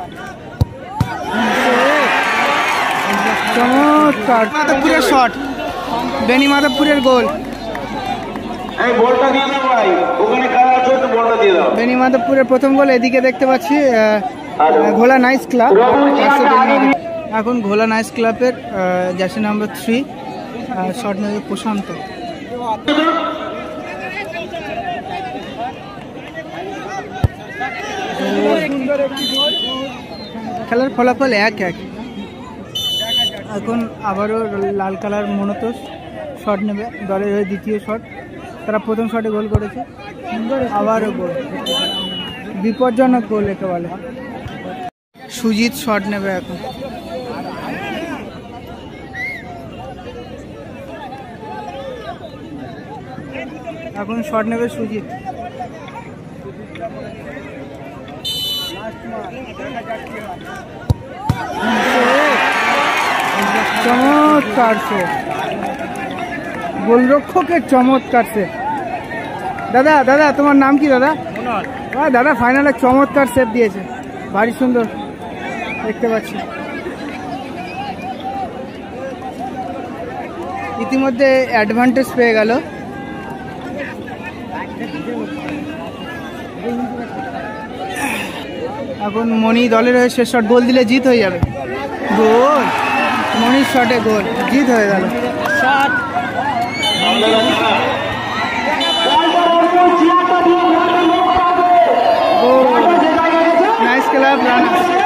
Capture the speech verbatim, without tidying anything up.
চমৎকার মাধবপুরের শট, বেনি মাধবপুরের গোল। বেনি মাধবপুরের প্রথম গোল। এদিকে দেখতে পাচ্ছি ঘোলা নাইস ক্লাব, এখন ঘোলা নাইস ক্লাবের জার্সি নাম্বার থ্রি শট নেবে প্রশান্ত। খেলার ফলাফল এক এক। এখন আবারও লাল কালার মনোতোষ শট নেবে দলের হয়ে, দ্বিতীয় শট। তারা প্রথম শটে গোল করেছে, আবারও গোল, বিপজ্জনক গোল একে বলে। সুজিত শট নেবে এখন। এখন শট নেবে সুজিত। চমৎকার সে গোলরক্ষকের চমৎকার সে। দাদা দাদা তোমার নাম কি দাদা? দাদা ফাইনালে চমৎকার সেভ দিয়েছে, ভারী সুন্দর দেখতে পাচ্ছি। ইতিমধ্যে অ্যাডভান্টেজ পেয়ে গেল। এখন মণি দলের হয়ে শেষ শট, গোল দিলে জিত হয়ে যাবে। গোল, মণির শটে গোল, জিত হয়ে গেল। Nice club run.